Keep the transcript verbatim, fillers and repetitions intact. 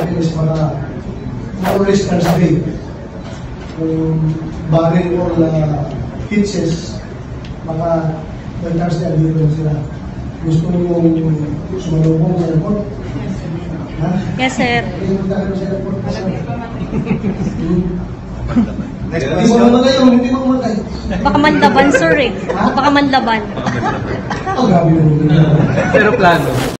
natin is para more listeners day. Yung barrel or uh, hitches, maka nag-cars na dito sila. Gusto mo yung sumalubong sa airport? Ha? Yes, sir. Yung dahil sa airport po, sir. Hindi mo naman kayo, hindi mo naman kayo. Baka manlaban, sir eh. Baka manlaban. Oh, grabe yun. Pero plano.